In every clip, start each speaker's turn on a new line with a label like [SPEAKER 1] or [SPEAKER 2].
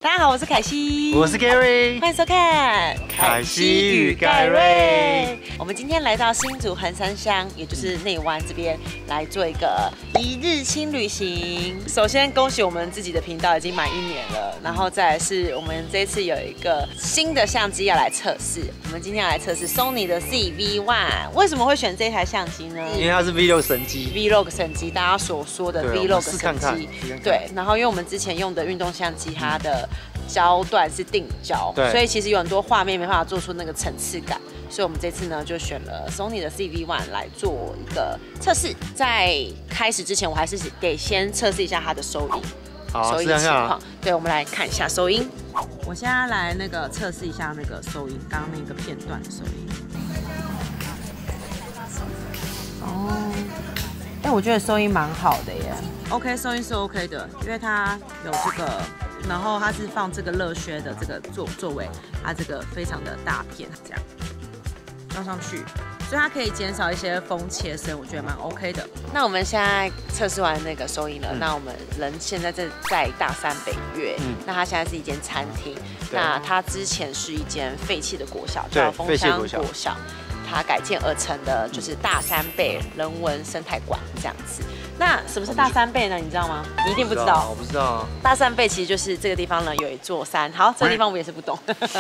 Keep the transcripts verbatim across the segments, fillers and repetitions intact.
[SPEAKER 1] 大家好，我是凯西，
[SPEAKER 2] 我是 Gary，
[SPEAKER 1] 欢迎收看《
[SPEAKER 2] 凯西与盖瑞》。
[SPEAKER 1] 我们今天来到新竹横山乡，也就是内湾这边来做一个一日轻旅行。首先恭喜我们自己的频道已经满一年了，然后再来是我们这一次有一个新的相机要来测试。我们今天要来测试 Sony 的 Z V 一。为什么会选这台相机呢？
[SPEAKER 2] 因为它是 Vlog 神机
[SPEAKER 1] ，Vlog 神机，大家所说的 Vlog 神机。对，然后因为我们之前用的运动相机，它的焦段是定焦，所以其实有很多画面没办法做出那个层次感，所以我们这次呢就选了 Sony 的 Z V 一 来做一个测试。在开始之前，我还是得先测试一下它的收音，
[SPEAKER 2] 好，
[SPEAKER 1] 收音情况。对，我们来看一下收音。我现在来那个测试一下那个收音，刚刚那个片段的收音。哦，哎，我觉得收音蛮好的耶。OK， 收音是 OK 的，因为它有这个。然后它是放这个热靴的这个座座位，它这个非常的大片，这样装上去，所以它可以减少一些风切声，我觉得蛮 OK 的。那我们现在测试完那个收音了，嗯、那我们人现在在在大山北岳，嗯、那它现在是一间餐厅，那它之前是一间废弃的国小，叫枫香国小。它改建而成的就是大山背人文生态馆这样子。那什么是大山背呢？你知道吗？你一定不知道。
[SPEAKER 2] 我不知道啊。
[SPEAKER 1] 大山背其实就是这个地方呢有一座山。好，这个地方我也是不懂。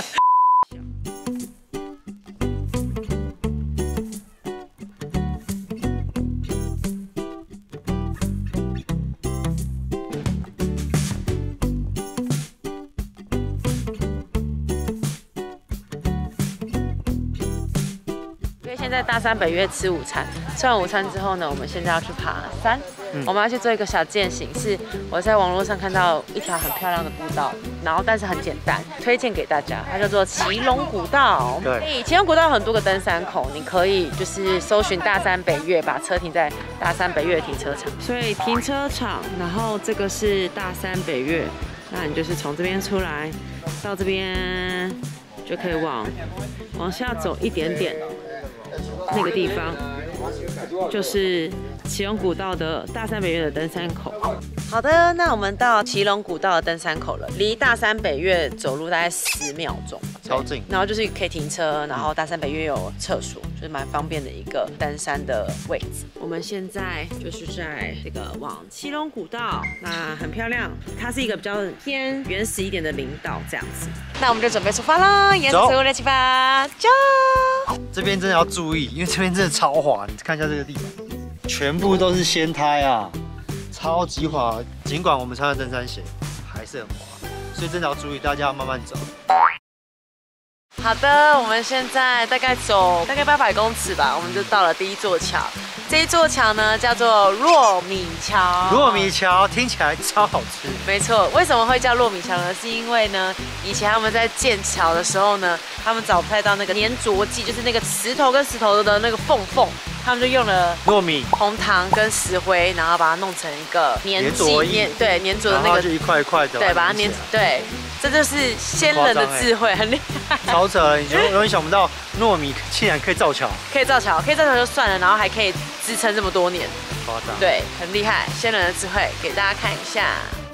[SPEAKER 1] 现在大山北岳吃午餐，吃完午餐之后呢，我们现在要去爬山。嗯、我们要去做一个小健行，是我在网络上看到一条很漂亮的步道，然后但是很简单，推荐给大家，它叫做奇龙古道。对，奇龙古道有很多个登山口，你可以就是搜寻大山北岳，把车停在大山北岳停车场。所以停车场，然后这个是大山北岳，那你就是从这边出来，到这边就可以往往下走一点点。那个地方就是奇龙古道的大山北岳的登山口。好的，那我们到奇龙古道的登山口了，离大山北岳走路大概十秒钟，
[SPEAKER 2] 超近。
[SPEAKER 1] 然后就是可以停车，然后大山北岳有厕所，就是蛮方便的一个登山的位置。我们现在就是在这个往奇龙古道，那很漂亮，它是一个比较偏原始一点的林道这样子。那我们就准备出发啦，沿着水路来出发，走。
[SPEAKER 2] 这边真的要注意，因为这边真的超滑，你看一下这个地方，全部都是掀胎啊，超级滑。尽管我们穿了登山鞋，还是很滑，所以真的要注意，大家要慢慢走。
[SPEAKER 1] 好的，我们现在大概走大概八百公尺吧，我们就到了第一座桥。这一座桥呢叫做糯米桥。
[SPEAKER 2] 糯米桥听起来超好吃。
[SPEAKER 1] 没错，为什么会叫糯米桥呢？是因为呢，以前他们在建桥的时候呢，他们找不太到那个粘着剂，就是那个石头跟石头的那个缝缝，他们就用了
[SPEAKER 2] 糯米、
[SPEAKER 1] 红糖跟石灰，然后把它弄成一个粘剂，粘对粘着的那个，
[SPEAKER 2] 就一块一块的，
[SPEAKER 1] 对，把它粘对。这就是先人的智慧，很厉害，
[SPEAKER 2] 超扯！你永远想不到糯米竟然可以造桥，
[SPEAKER 1] 可以造桥，可以造桥就算了，然后还可以支撑这么多年，
[SPEAKER 2] 夸张，
[SPEAKER 1] 对，很厉害，先人的智慧，给大家看一下。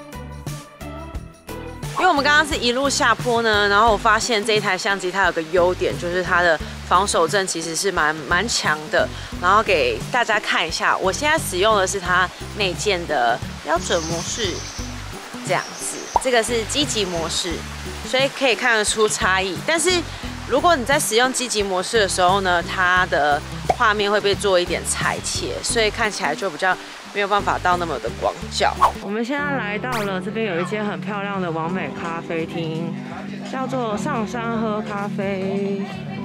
[SPEAKER 1] 因为我们刚刚是一路下坡呢，然后我发现这一台相机它有个优点，就是它的防手震其实是蛮蛮强的。然后给大家看一下，我现在使用的是它内建的标准模式，这样子。这个是积极模式，所以可以看得出差异。但是如果你在使用积极模式的时候呢，它的画面会被做一点裁切，所以看起来就比较没有办法到那么的广角。我们现在来到了这边有一间很漂亮的完美咖啡厅，叫做上山喝咖啡。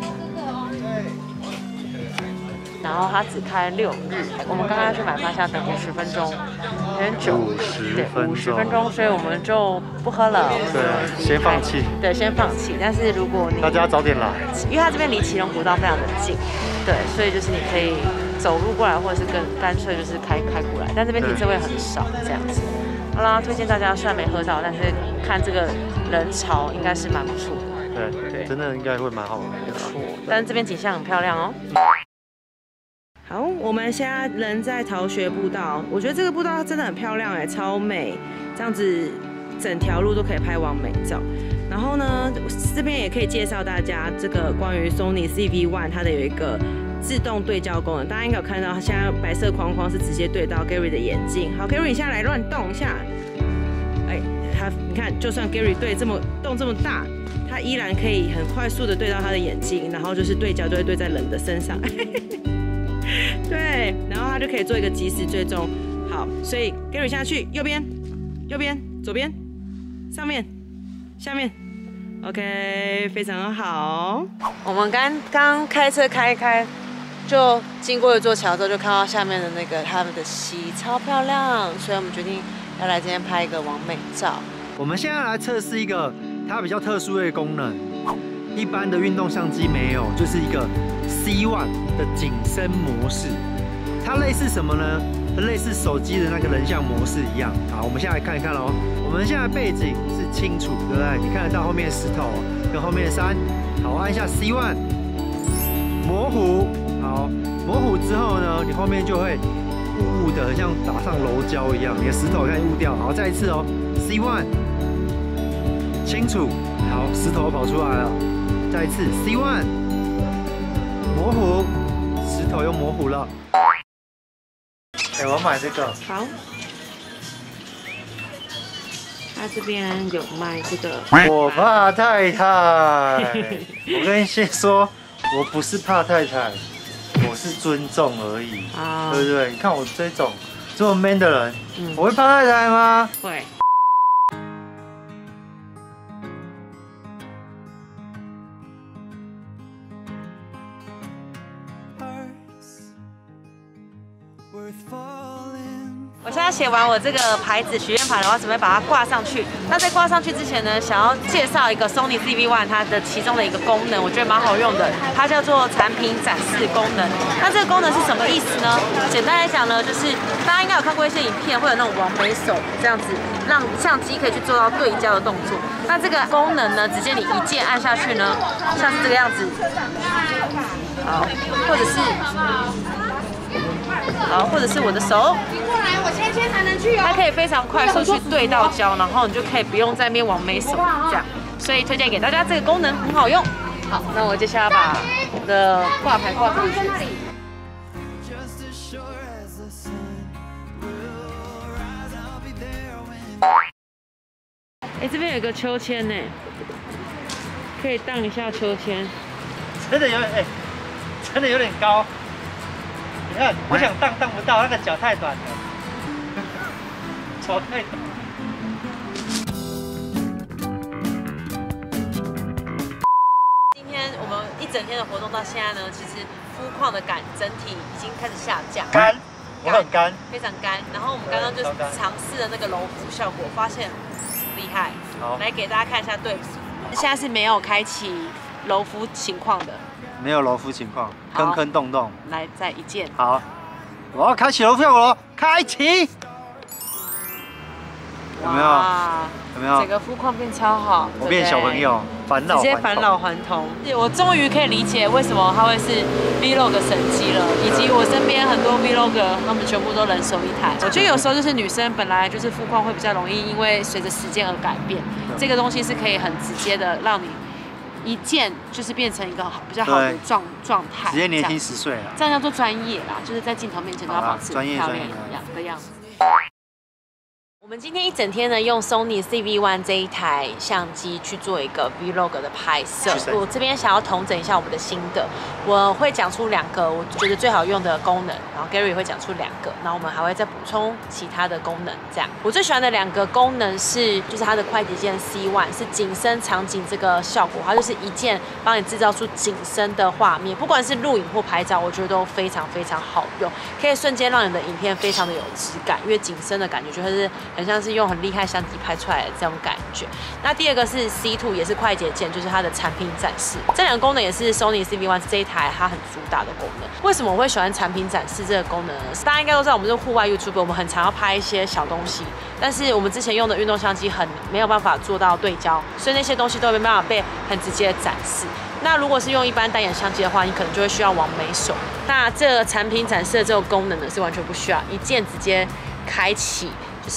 [SPEAKER 1] 然后它只开六日，我们刚刚去买发现等五十分钟，有点久，对，五十分钟，所以我们就不喝了，
[SPEAKER 2] 对，先放弃，
[SPEAKER 1] 对，先放弃。但是如果你
[SPEAKER 2] 大家早点来，
[SPEAKER 1] 因为它这边离奇龙古道非常的近，对，所以就是你可以走路过来，或者是更干脆就是开开过来，但这边停车位很少，这样子。好啦，推荐大家，虽然没喝到，但是看这个人潮应该是蛮不错的，
[SPEAKER 2] 对对，真的应该会蛮好玩的，
[SPEAKER 1] 不错。但是这边景象很漂亮哦。好，我们现在人在逃学步道，我觉得这个步道真的很漂亮哎，超美，这样子整条路都可以拍完美照。然后呢，这边也可以介绍大家这个关于 Sony C V 一 它的有一个自动对焦功能，大家应该有看到，它现在白色框框是直接对到 Gary 的眼睛。好 ，Gary 你现在来乱动一下，哎，他你看，就算 Gary 对这么动这么大，他依然可以很快速的对到他的眼睛，然后就是对焦就会对在人的身上。对，然后他就可以做一个即时追踪。好，所以 Gary 下去，右边，右边，左边，上面，下面。OK， 非常好。我们刚刚开车开一开，就经过一座桥之后，就看到下面的那个他们的溪，超漂亮，所以我们决定要来这边拍一个完美照。
[SPEAKER 2] 我们现在来测试一个它比较特殊的功能，一般的运动相机没有，就是一个 C 一 的景深模式。它类似什么呢？类似手机的那个人像模式一样。好，我们现在来看一看哦。我们现在背景是清楚，对不对？你看得到后面的石头跟后面的山。好，我按一下 C 一， 模糊。好，模糊之后呢，你后面就会雾雾的，很像打上楼胶一样，你的石头开始雾掉。好，再一次哦 ，C 一， 清楚。好，石头跑出来了。再一次 C 一， 模糊，石头又模糊了。哎，我买这个。
[SPEAKER 1] 好。他这边有卖这个。
[SPEAKER 2] 我怕太太。我跟你先说，我不是怕太太，我是尊重而已，啊、对不对？你看我这种这么 man 的人，嗯、我会怕太太吗？
[SPEAKER 1] 会。我现在写完我这个牌子许愿牌的话，准备把它挂上去。那在挂上去之前呢，想要介绍一个 Sony C V 一 它的其中的一个功能，我觉得蛮好用的，它叫做产品展示功能。那这个功能是什么意思呢？简单来讲呢，就是大家应该有看过一些影片，会有那种往回手这样子，让相机可以去做到对焦的动作。那这个功能呢，直接你一键按下去呢，像是这个样子，好，或者是。好，或者是我的手，过来，我牵牵才能去哦。它可以非常快速去对到焦，然后你就可以不用在那边往眉手这样，所以推荐给大家这个功能很好用。好，那我接下来把我的挂牌挂上去。哎，这边有个秋千呢，可以荡一下秋千。
[SPEAKER 2] 真的有点哎，真的有点高。你看，我想荡荡不到，那个脚太短了，脚太短。
[SPEAKER 1] 今天我们一整天的活动到现在呢，其实肤况的感整体已经开始下降。
[SPEAKER 2] 干，我很干，
[SPEAKER 1] 非常干。然后我们刚刚就是尝试了那个柔肤效果，发现厉害。好，来给大家看一下对比。现在是没有开启柔肤情况的。
[SPEAKER 2] 没有柔肤情况，坑坑洞洞。
[SPEAKER 1] 来，再一键。
[SPEAKER 2] 好，我要开启柔肤效果了，开启。有没有？有没有？
[SPEAKER 1] 整个肤况变超好。
[SPEAKER 2] 我变小朋友，返老
[SPEAKER 1] 直接返老还童。我终于可以理解为什么它会是 Vlog 神机了，以及我身边很多 Vlogger 他们全部都人手一台。我觉得有时候就是女生本来就是肤况会比较容易，因为随着时间而改变。这个东西是可以很直接的让你。一键就是变成一个比较好的状状态，
[SPEAKER 2] 直接年轻十岁了，
[SPEAKER 1] 这样叫做专业啦，就是在镜头面前都要保持漂亮一样的样子。我们今天一整天呢，用 Sony C V 一 这一台相机去做一个 Vlog 的拍摄。我这边想要统整一下我们的心得，我会讲出两个我觉得最好用的功能，然后 Gary 也会讲出两个，然后我们还会再补充其他的功能。这样，我最喜欢的两个功能是，就是它的快捷键 C 一 是景深场景这个效果，它就是一键帮你制造出景深的画面，不管是录影或拍照，我觉得都非常非常好用，可以瞬间让你的影片非常的有质感，因为景深的感觉就会是。很像是用很厉害相机拍出来的这种感觉。那第二个是 C 二， 也是快捷键，就是它的产品展示。这两个功能也是 Sony C V 一 这一台它很主打的功能。为什么我会喜欢产品展示这个功能呢？大家应该都知道，我们是户外 YouTuber， 我们很常要拍一些小东西，但是我们之前用的运动相机很没有办法做到对焦，所以那些东西都没办法被很直接的展示。那如果是用一般单眼相机的话，你可能就会需要往眉手。那这个产品展示的这个功能呢，是完全不需要，一键直接开启。就是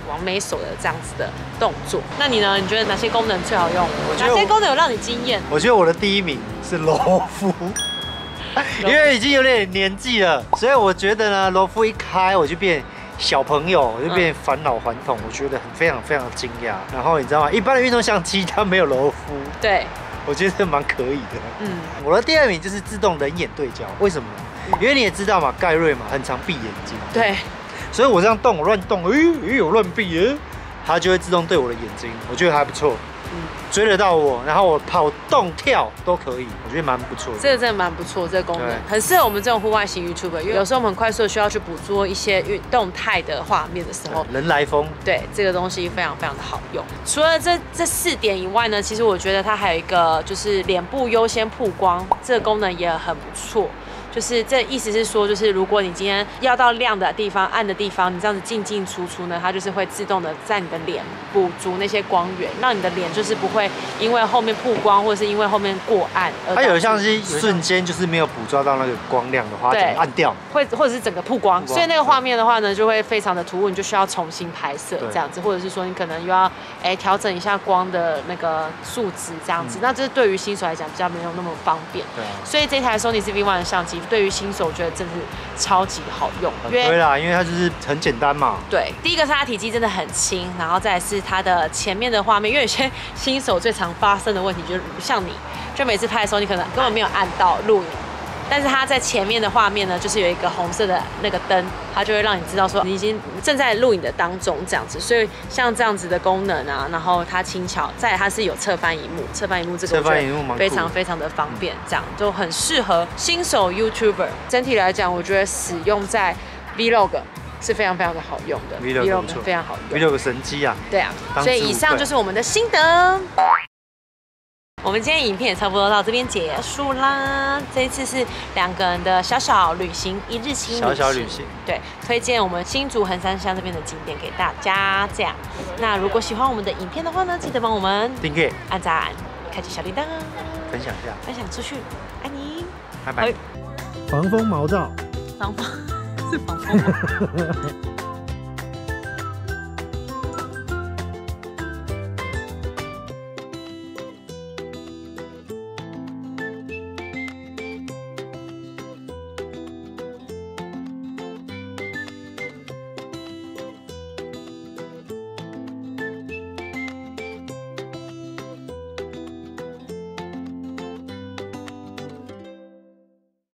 [SPEAKER 1] 往美手的这样子的动作。那你呢？你觉得哪些功能最好用？
[SPEAKER 2] 我觉得
[SPEAKER 1] 哪些功能有让你惊艳？
[SPEAKER 2] 我觉得我的第一名是柔肤。因为已经有点年纪了，所以我觉得呢，柔肤一开我就变小朋友，我就变返老还童，我觉得很非常非常惊讶。然后你知道吗？一般的运动相机它没有柔肤，
[SPEAKER 1] 对，
[SPEAKER 2] 我觉得蛮可以的。
[SPEAKER 1] 嗯，
[SPEAKER 2] 我的第二名就是自动人眼对焦，为什么呢？因为你也知道嘛，盖瑞嘛很常闭眼睛，
[SPEAKER 1] 对，
[SPEAKER 2] 所以我这样动，我乱动，哎、欸，有乱闭耶，它就会自动对我的眼睛，我觉得还不错。嗯，追得到我，然后我跑动跳都可以，我觉得蛮不错的。
[SPEAKER 1] 这个真的蛮不错，这个功能很适合我们这种户外型 YouTuber， 因为有时候我们很快速的需要去捕捉一些运动态的画面的时候，
[SPEAKER 2] 人来疯，
[SPEAKER 1] 对这个东西非常非常的好用。除了这这四点以外呢，其实我觉得它还有一个就是脸部优先曝光，这个功能也很不错。就是这意思是说，就是如果你今天要到亮的地方、暗的地方，你这样子进进出出呢，它就是会自动的在你的脸捕捉那些光源，让你的脸就是不会因为后面曝光或者是因为后面过暗而
[SPEAKER 2] 它有像是瞬间就是没有捕捉到那个光亮的话，整个暗掉，
[SPEAKER 1] 会或者是整个曝光，所以那个画面的话呢，就会非常的突兀，你就需要重新拍摄这样子，或者是说你可能又要哎调整一下光的那个数值这样子，嗯、那这是对于新手来讲比较没有那么方便。对、啊，所以这台 Sony C V one 的相机对于新手我觉得真的是超级好用，
[SPEAKER 2] 对啦，因为它就是很简单嘛。
[SPEAKER 1] 对，第一个是它体积真的很轻，然后再来是它的前面的画面，因为有些新手最常发生的问题就是像你，就每次拍的时候你可能根本没有按到录影，但是它在前面的画面呢，就是有一个红色的那个灯，它就会让你知道说你已经正在录影的当中这样子。所以像这样子的功能啊，然后它轻巧，再来它是有侧翻萤幕，侧翻萤幕这个我觉得非常非常的方便，这样就很适合新手 YouTuber。整体来讲，我觉得使用在 Vlog 是非常非常的好用的 ，Vlog 非常好用
[SPEAKER 2] ，Vlog 神机啊。
[SPEAKER 1] 对啊，所以以上就是我们的心得。我们今天影片也差不多到这边结束啦。这一次是两个人的小小旅行，一日轻旅行。小小旅行。对，推荐我们新竹横山乡这边的景点给大家。这样，那如果喜欢我们的影片的话呢，记得帮我们
[SPEAKER 2] 订阅、
[SPEAKER 1] 按赞、开启小铃铛，
[SPEAKER 2] 分享一下，
[SPEAKER 1] 分享出去，爱你，
[SPEAKER 2] 拜拜。防风毛罩。
[SPEAKER 1] 防风是防风吗？